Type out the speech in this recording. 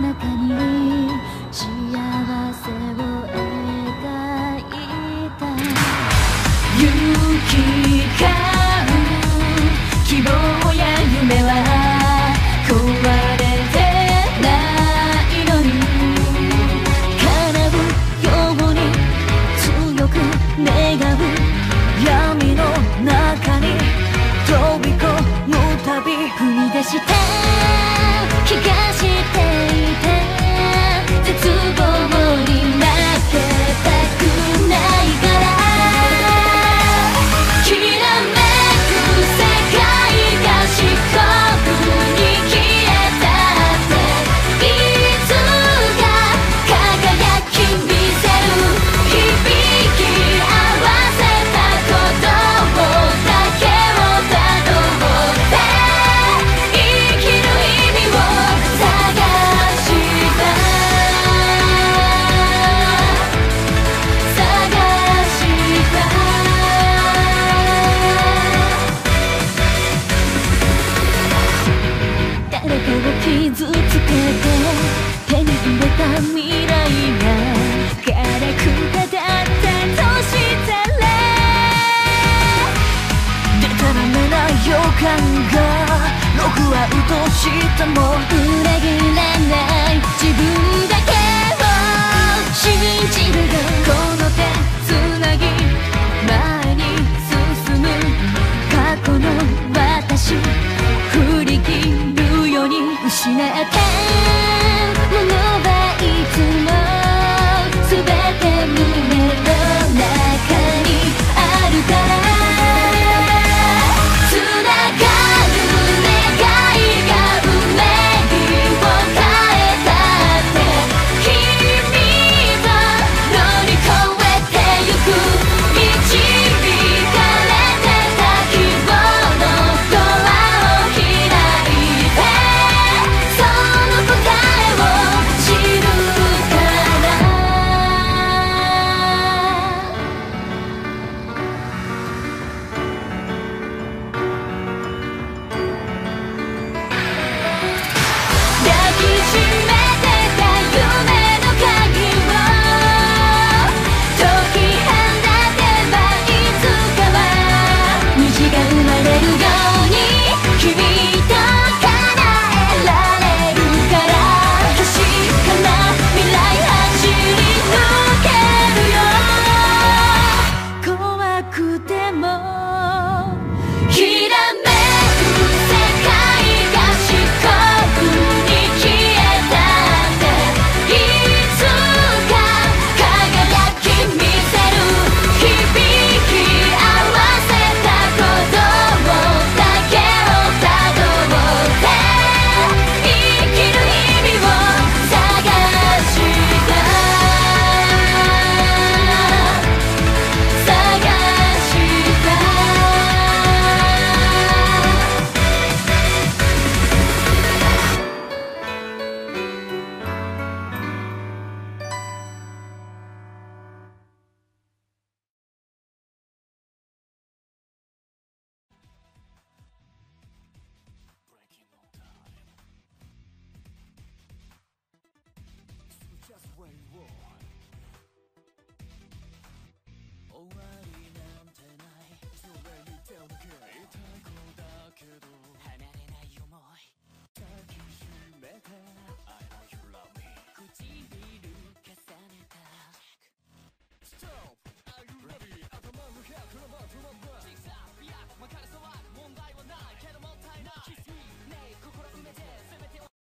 中に幸せを描いた行き交う希望や夢は壊れてないのに叶うように強く願う闇の中に飛び込むたび踏み出した気がしていた絶望に負けたくないからきらめく世界が四国に消えたっていつか輝き見せる響き合わせたことだけをたどって生きる意味を探した誰かを傷つけて手に入れた未来がガラクタだったとしたらでたらめな予感がログアウトしても裏切らない自分だけを信じるよ